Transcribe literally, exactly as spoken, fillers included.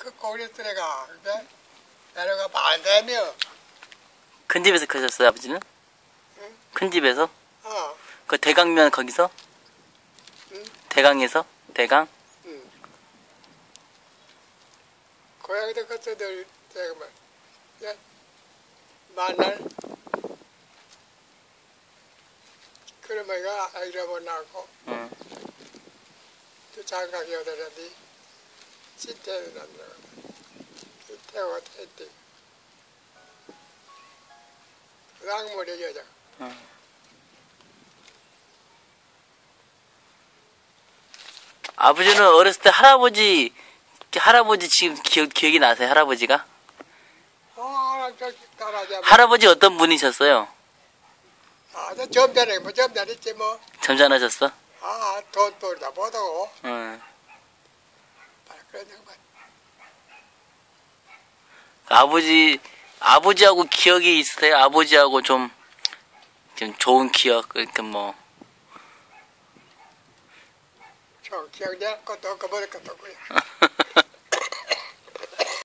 그 고렸더래가. 근데 내려가 반대며. 큰 집에서 크셨어요, 아버지는? 응? 큰 집에서? 어. 그 대강면 거기서? 응? 대강에서? 대강? 응. 고향도 그것들 제가 뭐 야, 만날 그러면 이거 잃어버리고 응. 또 장가게 오더라니 진태는 안 되거든. 진태가 했지. 랑물이 여자. 응. 아버지는 어렸을 때 할아버지, 할아버지 지금 기억, 기억이 나세요, 할아버지가? 아, 저 따라자. 할아버지 어떤 분이셨어요? 아, 저 점잖아, 뭐 점잖았지 뭐. 점잖으셨어? 아, 돈 벌다 못하고. 응. 그런 양반. 아버지, 아버지하고 기억이 있으세요? 아버지하고 좀, 좀 좋은 기억, 그러니까 뭐. 저 기억날 것도 없고 모를 것도 없고요.